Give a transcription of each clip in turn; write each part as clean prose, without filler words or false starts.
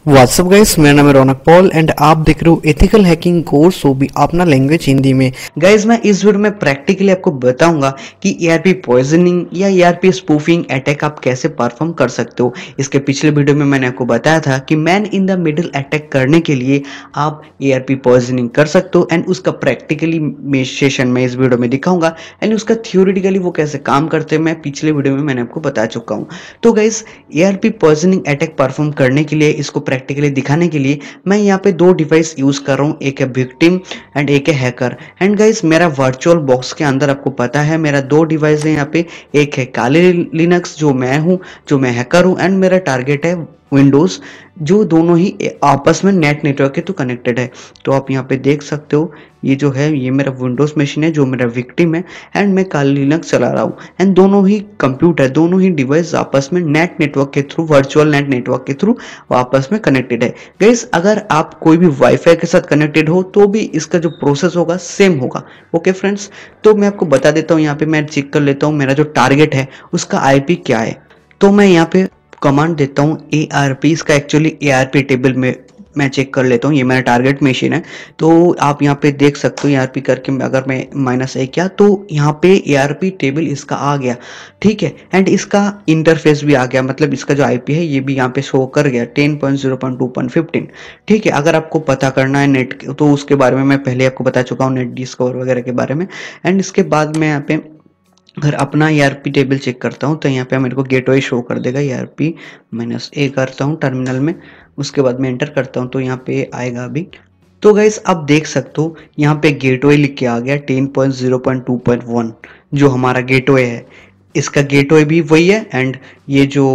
WhatsApp guys, मेरा नाम है रौनक पॉल एंड आप देख रहे हो एथिकल हैकिंग कोर्स, वो भी अपना लैंग्वेज हिंदी में। गाइस, मैं इस वीडियो में प्रैक्टिकली आपको बताऊंगा कि ईआरपी पॉइजनिंग या ईआरपी स्पूफिंग अटैक आप कैसे परफॉर्म कर सकते हो। इसके पिछले वीडियो में मैंने आपको बताया था कि man in the middle attack करने के लिए आप ईआरपी पॉइजनिंग कर सकते हो एंड उसका प्रैक्टिकली सेशन में इस वीडियो में दिखाऊंगा एंड उसका थ्योरेटिकली वो कैसे काम करते हैं मैं पिछले वीडियो में मैंने आपको बता चुका हूँ। तो guys, ARP poisoning attack perform करने के लिए इसको प्रैक्टिकली दिखाने के लिए मैं यहाँ पे दो डिवाइस यूज कर रहा हूँ, एक है विक्टिम एंड एक है हैकर। एंड गाइस, मेरा वर्चुअल बॉक्स के अंदर आपको पता है मेरा दो डिवाइस है यहाँ पे, एक है काली लिनक्स जो मैं हूँ, जो मैं हैकर हूँ, एंड मेरा टारगेट है विंडोज, जो दोनों ही आपस में नेट नेटवर्क के तो कनेक्टेड है। तो आप यहाँ पे देख सकते हो ये जो है ये मेरा विंडोज मशीन है जो मेरा विक्टिम है एंड मैं काली लिनक्स चला रहा हूँ एंड दोनों ही कंप्यूटर, दोनों ही डिवाइस आपस में नेट नेटवर्क के थ्रू, वर्चुअल नेट नेटवर्क के थ्रू आपस में कनेक्टेड है। गाइस, अगर आप कोई भी वाईफाई के साथ कनेक्टेड हो तो भी इसका जो प्रोसेस होगा सेम होगा। ओके फ्रेंड्स, तो मैं आपको बता देता हूँ, यहाँ पे मैं चेक कर लेता हूँ मेरा जो टारगेट है उसका आईपी क्या है। तो मैं यहाँ पे कमांड देता हूँ ARP, इसका एक्चुअली ARP टेबल में मैं चेक कर लेता हूँ, ये मेरा टारगेट मशीन है। तो आप यहाँ पे देख सकते हो ARP करके अगर मैं -a किया तो यहाँ पे ARP टेबल इसका आ गया, ठीक है। एंड इसका इंटरफेस भी आ गया, मतलब इसका जो IP है ये भी यहाँ पे शो कर गया 10.0.2.15, ठीक है। अगर आपको पता करना है नेट तो उसके बारे में मैं पहले आपको बता चुका हूँ, नेट डिस्कवर वगैरह के बारे में। एंड इसके बाद मैं यहाँ पे अगर अपना ERP टेबल चेक करता हूँ तो यहाँ पे मेरे को गेटवे शो कर देगा, ERP -a करता हूँ टर्मिनल में, उसके बाद मैं एंटर करता हूँ तो यहाँ पे आएगा अभी। तो गाइस, आप देख सकते हो यहाँ पे गेटवे लिख के आ गया 10.0.2.1 जो हमारा गेटवे है। इसका गेटवे भी वही है एंड ये जो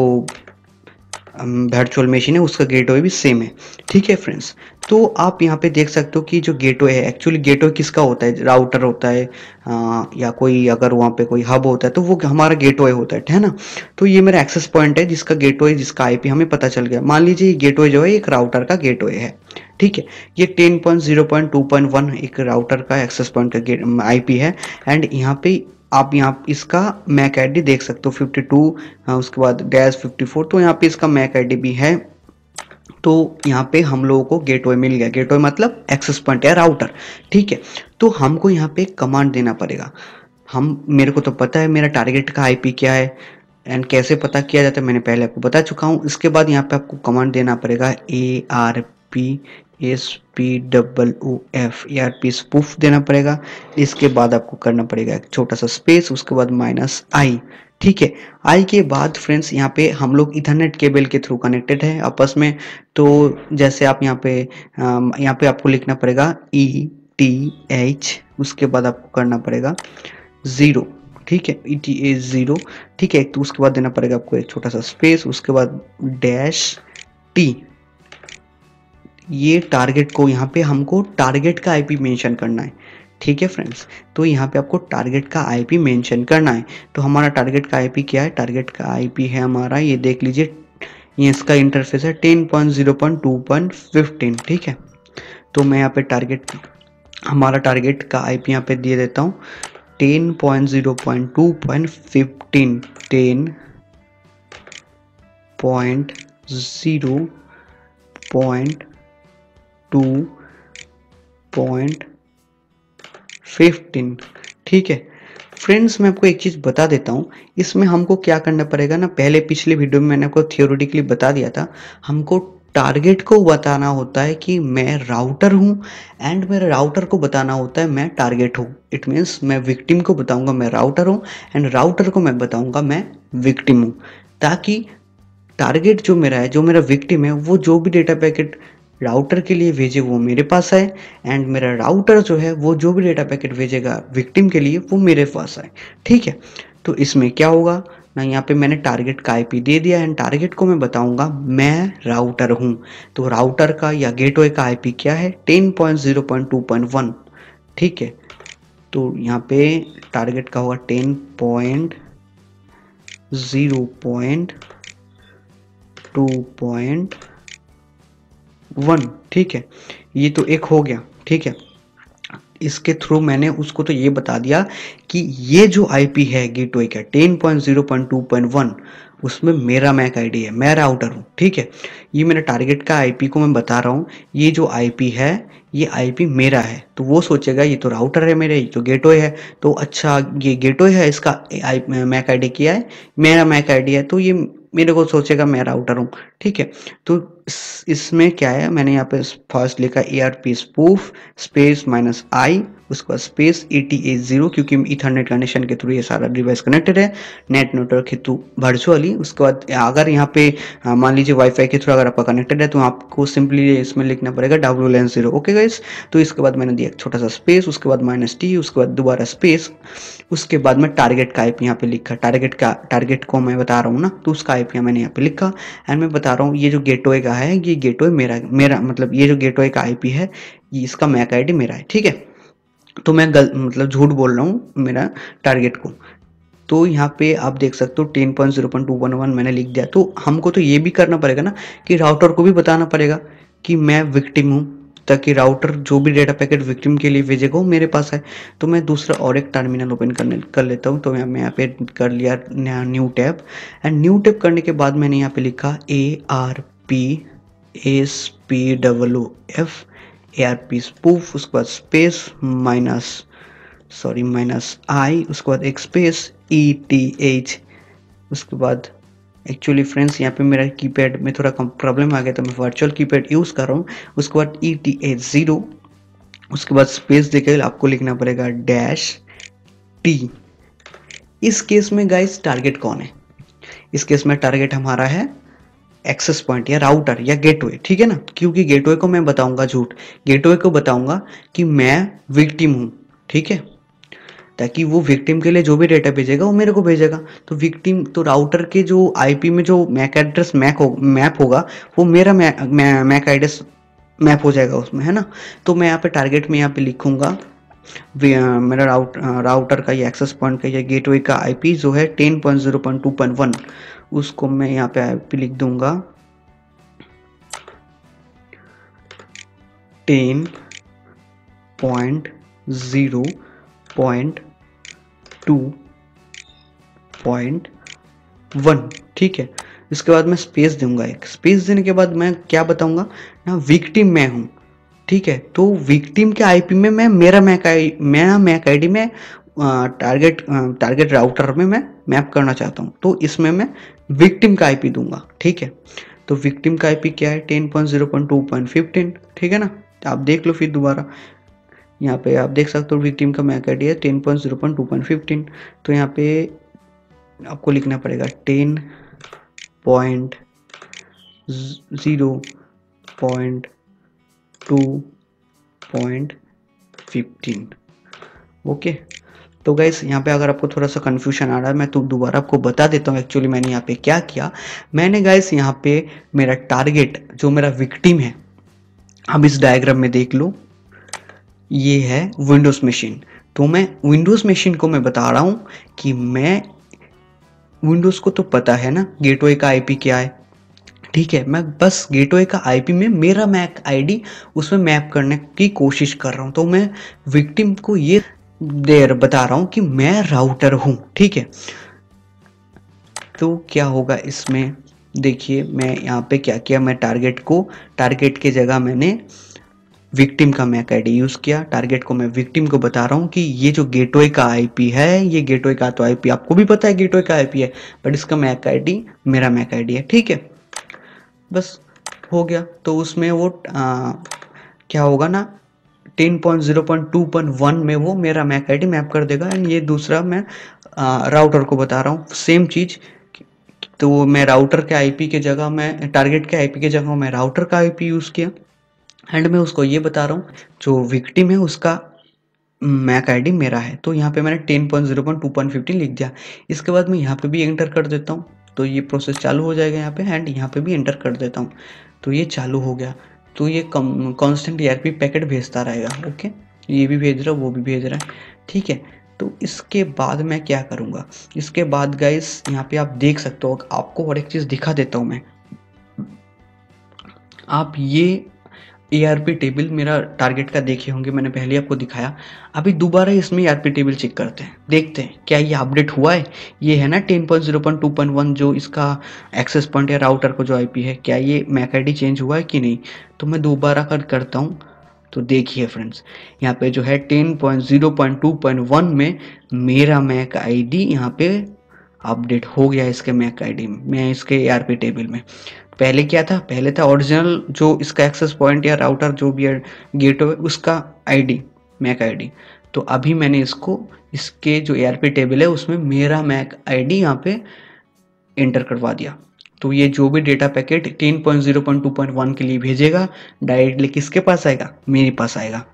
वर्चुअल मशीन है उसका गेटवे भी सेम है, ठीक है फ्रेंड्स। तो आप यहाँ पे देख सकते हो कि जो गेटवे है, एक्चुअली गेटवे किसका होता है, राउटर होता है या कोई अगर वहाँ पे कोई हब होता है तो वो हमारा गेटवे होता है ना। तो ये मेरा एक्सेस पॉइंट है जिसका गेटवे, जिसका आईपी हमें पता चल गया। मान लीजिए ये गेटवे जो है एक राउटर का गेटवे है, ठीक है। ये 10.0.2.1 एक राउटर का एक्सेस पॉइंट का आईपी है एंड यहाँ पे आप यहाँ इसका मैक आईडी देख सकते हो 52, उसके बाद -54, तो यहाँ पे इसका मैक आईडी भी है। तो यहाँ पे हम लोगों को गेटवे मिल गया, गेटवे मतलब एक्सेस पॉइंट या राउटर, ठीक है। तो हमको यहाँ पे कमांड देना पड़ेगा। मेरे को तो पता है मेरा टारगेट का आईपी क्या है एंड कैसे पता किया जाता है मैंने पहले आपको बता चुका हूँ। इसके बाद यहाँ पे आपको कमांड देना पड़ेगा ARP SPOOF, ERP स्पूफ देना पड़ेगा। इसके बाद आपको करना पड़ेगा एक छोटा सा स्पेस, उसके बाद -i, ठीक है। आई के बाद फ्रेंड्स यहाँ पे हम लोग इथरनेट केबल के थ्रू कनेक्टेड है आपस में। तो जैसे आप यहाँ पे आपको लिखना पड़ेगा ETH, उसके बाद आपको करना पड़ेगा 0, ठीक है, ETA 0, ठीक है। तो उसके बाद देना पड़ेगा आपको एक छोटा सा स्पेस, उसके बाद -t। ये टारगेट को यहाँ पे हमको टारगेट का आईपी मेंशन करना है, ठीक है फ्रेंड्स। तो यहाँ पे आपको टारगेट का आईपी मेंशन करना है। तो हमारा टारगेट का आईपी क्या है, टारगेट का आईपी है हमारा, ये देख लीजिए, ये इसका इंटरफेस है 10.0.2.15, ठीक है। तो मैं यहाँ पे हमारा टारगेट का आईपी यहाँ पे दे देता हूँ 10.0.2.15, 10.0.2.15, ठीक है फ्रेंड्स। मैं आपको एक चीज बता देता हूँ, इसमें हमको क्या करना पड़ेगा ना, पहले पिछले वीडियो में मैंने आपको थियोरेटिकली बता दिया था, हमको टारगेट को बताना होता है कि मैं राउटर हूँ एंड मेरे राउटर को बताना होता है मैं टारगेट हूँ। इट मीन्स मैं विक्टिम को बताऊंगा मैं राउटर हूँ एंड राउटर को मैं बताऊंगा मैं विक्टिम हूँ, ताकि टारगेट जो मेरा है, जो मेरा विक्टिम है, वो जो भी डेटा पैकेट राउटर के लिए भेजे वो मेरे पास आए एंड मेरा राउटर जो है वो जो भी डेटा पैकेट भेजेगा विक्टिम के लिए वो मेरे पास आए, ठीक है। तो इसमें क्या होगा ना, यहाँ पे मैंने टारगेट का आईपी दे दिया एंड टारगेट को मैं बताऊंगा मैं राउटर हूँ। तो राउटर का या गेटवे का आईपी क्या है 10.0.2.1, ठीक है। तो यहाँ पे टारगेट का होगा 10.0.2.1, ठीक है। ये तो एक हो गया, ठीक है। इसके थ्रू मैंने उसको तो ये बता दिया कि ये जो आईपी है गेटवे का 10.0.2.1 उसमें मेरा मैक आईडी है, मैं राउटर हूँ, ठीक है। ये मेरा टारगेट का आईपी को मैं बता रहा हूँ, ये जो आईपी है ये आईपी मेरा है, तो वो सोचेगा ये तो राउटर है मेरे, ये तो गेटवे है, तो अच्छा ये गेटवे है, इसका मैक आईडी क्या है, मेरा मैक आईडी है, तो ये मेरे को सोचेगा मैं राउटर हूँ, ठीक है। तो इसमें क्या है, मैंने यहाँ पे फर्स्ट लिखा ARP स्पूफ स्पेस -i, उसके बाद स्पेस ETA0, क्योंकि इथरनेट कनेक्शन के थ्रू ये सारा डिवाइस कनेक्टेड है, नेट नेटवर्क के थ्रू वर्चुअली। उसके बाद अगर यहाँ पे मान लीजिए वाईफाई के थ्रू अगर आपका कनेक्टेड है तो आपको सिंपली इसमें लिखना पड़ेगा WLAN 0, ओके गाइस। तो इसके बाद मैंने दिया एक छोटा सा स्पेस, उसके बाद -t, उसके बाद दोबारा स्पेस, उसके बाद मैं टारगेट का आईपी यहाँ पे लिखा, टारगेट को मैं बता रहा हूँ ना, तो उसका आईपी मैंने यहाँ पे लिखा। एंड मैं बता रहा हूँ ये जो गेटवे का है, ये गेटवे मेरा मतलब ये जो गेटवे का आईपी है, ये इसका मैक आईडी मेरा है, ठीक है। तो मैं मतलब झूठ बोल रहा हूँ मेरा टारगेट को। तो यहाँ पे आप देख सकते हो 10.0.2.1 मैंने लिख दिया। तो हमको तो ये भी करना पड़ेगा ना कि राउटर को भी बताना पड़ेगा कि मैं विक्टिम हूँ, ताकि राउटर जो भी डेटा पैकेट विक्टिम के लिए भेजेगा वो मेरे पास है। तो मैं दूसरा और एक टर्मिनल ओपन कर लेता हूँ। तो मैं यहाँ पे कर लिया new tab, and new tab करने के बाद मैंने यहाँ पे लिखा ARP स्पूफ, उसके बाद स्पेस -i, उसके बाद एक स्पेस ETH, उसके बाद एक्चुअली फ्रेंड्स यहाँ पे मेरा कीपैड में थोड़ा प्रॉब्लम आ गया, तो मैं वर्चुअल कीपैड यूज़ कर रहा हूँ। उसके बाद ETH0, उसके बाद स्पेस देकर आपको लिखना पड़ेगा -t। इस केस में गाइस टारगेट कौन है? इस केस में टारगेट हमारा है एक्सेस पॉइंट या राउटर या गेटवे, ठीक है ना। क्योंकि गेटवे को मैं बताऊंगा झूठ, गेटवे को बताऊंगा कि मैं विक्टिम हूँ, ठीक है, ताकि वो विक्टिम के लिए जो भी डेटा भेजेगा वो मेरे को भेजेगा। तो विक्टिम तो राउटर के जो आईपी में जो मैक एड्रेस मैप होगा वो मेरा मैक एड्रेस मैप हो जाएगा उसमें, है ना। तो मैं यहाँ पे टारगेट में यहाँ पे लिखूंगा मेरा राउटर का या एक्सेस पॉइंट का या गेटवे का आईपी जो है 10.0.2.1, उसको मैं यहाँ पे आईपी लिख दूंगा 10.0.2.1, ठीक है। इसके बाद मैं स्पेस दूंगा, एक स्पेस देने के बाद मैं क्या बताऊंगा ना, विक्टिम मैं हूं, ठीक है। तो विक्टिम के आईपी में मैं मेरा मैक आईडी में टारगेट राउटर में मैं मैप करना चाहता हूँ, तो इसमें मैं विक्टिम का आईपी दूंगा, ठीक है। तो विक्टिम का आईपी क्या है 10.0.2.15, ठीक है ना। आप देख लो फिर दोबारा, यहाँ पे आप देख सकते हो विक्टिम का मैक आईडी है 10.0.2.15। तो यहाँ पे आपको लिखना पड़ेगा 10.0.2.15, ओके। तो गाइस यहाँ पे अगर आपको थोड़ा सा कन्फ्यूजन आ रहा है, मैं तो दोबारा आपको बता देता हूँ एक्चुअली मैंने यहाँ पे क्या किया। मैंने गाइस यहाँ पे मेरा टारगेट जो मेरा विक्टिम है, अब इस डायग्राम में देख लो, ये है विंडोज मशीन। तो मैं विंडोज मशीन को मैं बता रहा हूँ कि मैं विंडोज को तो पता है ना गेटवे का आईपी क्या है, ठीक है। मैं बस गेटवे का आईपी में मेरा मैक आईडी उसमें मैप करने की कोशिश कर रहा हूँ। तो मैं विक्टिम को ये बता रहा हूँ कि मैं राउटर हूँ, ठीक है। तो क्या होगा इसमें, देखिए मैं यहाँ पे क्या किया, मैं टारगेट के जगह मैंने विक्टिम का मैक आईडी यूज किया। टारगेट को मैं विक्टिम को बता रहा हूँ कि ये जो गेटवे का आईपी है, ये गेटवे का तो आईपी आपको भी पता है गेटवे का आईपी है, बट इसका मैक आईडी मेरा मैक आईडी है, ठीक है। बस हो गया। तो उसमें वो क्या होगा ना 10.0.2.1 में वो मेरा मैक आईडी मैप कर देगा। एंड ये दूसरा मैं राउटर को बता रहा हूँ सेम चीज। तो मैं राउटर के आईपी के जगह मैं टारगेट के आईपी के जगह मैं राउटर का आईपी यूज किया। एंड मैं उसको ये बता रहा हूँ जो विक्टिम है उसका मैक आईडी मेरा है। तो यहाँ पे मैंने 10.0.2.15 लिख दिया। इसके बाद मैं यहाँ पे भी एंटर कर देता हूँ, तो ये प्रोसेस चालू हो जाएगा यहाँ पे। एंड यहाँ पे भी एंटर कर देता हूँ, तो ये चालू हो गया। तो ये कांस्टेंट ERP पैकेट भेजता रहेगा, ओके। ये भी भेज रहा है, वो भी भेज रहा है, ठीक है। तो इसके बाद मैं क्या करूँगा, इसके बाद गाइस यहाँ पे आप देख सकते हो, आपको और एक चीज़ दिखा देता हूँ मैं। आप ये ARP टेबल मेरा टारगेट का देखे होंगे, मैंने पहले आपको दिखाया। अभी दोबारा इसमें ARP टेबल चेक करते हैं, देखते हैं क्या ये अपडेट हुआ है। ये है ना 10.0.2.1 जो इसका एक्सेस पॉइंट या राउटर को जो IP है, क्या ये मैक ID चेंज हुआ है कि नहीं। तो मैं दोबारा करता हूँ। तो देखिए फ्रेंड्स, यहाँ पे जो है 10.0.2.1 में मेरा मैक ID यहाँ पे अपडेट हो गया इसके मैक ID में, इसके ARP टेबल में। पहले क्या था, पहले था ओरिजिनल जो इसका एक्सेस पॉइंट या राउटर जो भी है गेटवे उसका ID, मैक ID। तो अभी मैंने इसको इसके जो ARP टेबल है उसमें मेरा मैक ID यहाँ पे एंटर करवा दिया। तो ये जो भी डेटा पैकेट 10.0.2.1 के लिए भेजेगा डायरेक्टली किसके पास आएगा, मेरे पास आएगा।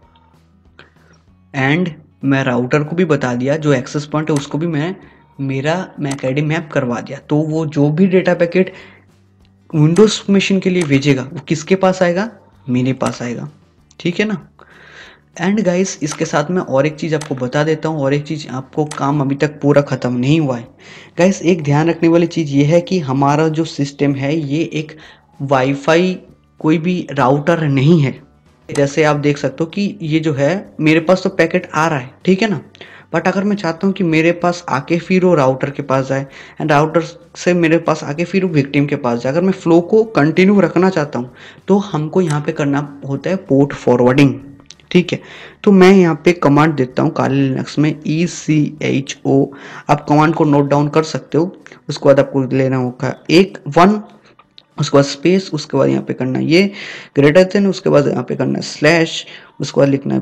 एंड मैं राउटर को भी बता दिया, जो एक्सेस पॉइंट है उसको भी मैं मेरा मैक ID मैप करवा दिया। तो वो जो भी डेटा पैकेट विंडोज मशीन के लिए भेजेगा वो किसके पास आएगा, मेरे पास आएगा। ठीक है ना। एंड गाइस इसके साथ मैं और एक चीज़ आपको बता देता हूँ, और एक चीज़, आपको काम अभी तक पूरा ख़त्म नहीं हुआ है गाइस। एक ध्यान रखने वाली चीज़ ये है कि हमारा जो सिस्टम है ये एक वाईफाई कोई भी राउटर नहीं है। जैसे आप देख सकते हो कि ये जो है मेरे पास तो पैकेट आ रहा है, ठीक है ना। बट अगर मैं चाहता हूँ कि मेरे पास आके फिर वो राउटर के पास जाए एंड राउटर से मेरे पास आके फिर वो विक्टिम के पास जाए, अगर मैं फ्लो को कंटिन्यू रखना चाहता हूँ तो हमको यहाँ पे करना होता है पोर्ट फॉरवर्डिंग। ठीक है। तो मैं यहाँ पे कमांड देता हूँ काली लिनक्स में ECHO। आप कमांड को नोट डाउन कर सकते हो। उसके बाद आपको लेना होगा 1 उसके बाद स्पेस, उसके बाद यहाँ पे करना ये ग्रेटर देन, उसके बाद यहाँ पे करना स्लैश, उसके बाद लिखना है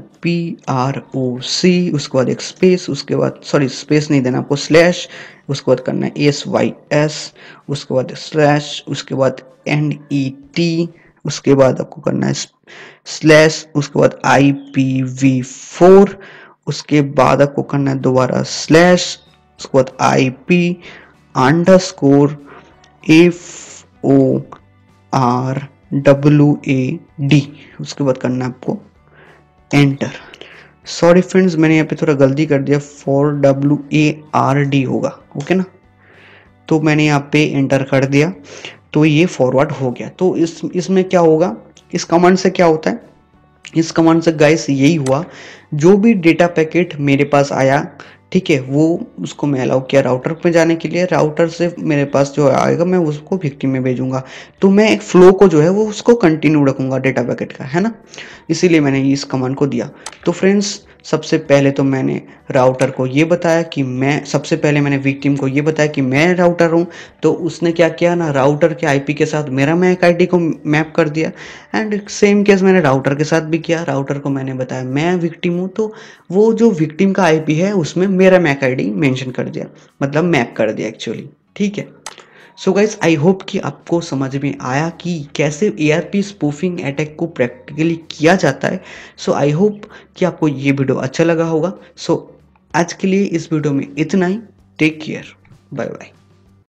PROC, उसके बाद एक स्पेस, उसके बाद सॉरी स्पेस नहीं देना आपको, स्लैश, उसके बाद करना है SYS, उसके बाद स्लैश, उसके बाद NET, उसके बाद आपको करना है स्लैश, उसके बाद IPv4, उसके बाद आपको करना है दोबारा स्लैश, उसके बाद IP अंडरस्कोर FORWAD, उसके बाद करना है आपको एंटर। सॉरी फ्रेंड्स मैंने यहाँ पे थोड़ा गलती कर दिया, FORWARD होगा, ओके ना। तो मैंने यहाँ पे एंटर कर दिया तो ये फॉरवर्ड हो गया। तो इसमें क्या होगा, इस कमांड से क्या होता है, इस कमांड से गाइस यही हुआ, जो भी डेटा पैकेट मेरे पास आया, ठीक है, वो उसको मैं अलाउ किया राउटर पे जाने के लिए, राउटर से मेरे पास जो आएगा मैं उसको विक्टिम में भेजूंगा। तो मैं एक फ्लो को जो है वो उसको कंटिन्यू रखूंगा डेटा पैकेट का, है ना। इसीलिए मैंने इस कमांड को दिया। तो फ्रेंड्स सबसे पहले तो मैंने राउटर को ये बताया कि मैं, सबसे पहले मैंने विक्टिम को ये बताया कि मैं राउटर हूँ। तो उसने क्या किया ना, राउटर के IP के साथ मेरा मैक ID को मैप कर दिया। एंड सेम केस मैंने राउटर के साथ भी किया, राउटर को मैंने बताया मैं विक्टिम हूँ, तो वो जो विक्टिम का IP है उसमें मेरा मैक ID मेंशन कर दिया, मतलब मैप कर दिया एक्चुअली। ठीक है। सो गाइस आई होप कि आपको समझ में आया कि कैसे ARP स्पूफिंग अटैक को प्रैक्टिकली किया जाता है। सो आई होप कि आपको ये वीडियो अच्छा लगा होगा। सो आज के लिए इस वीडियो में इतना ही। Take care, bye bye.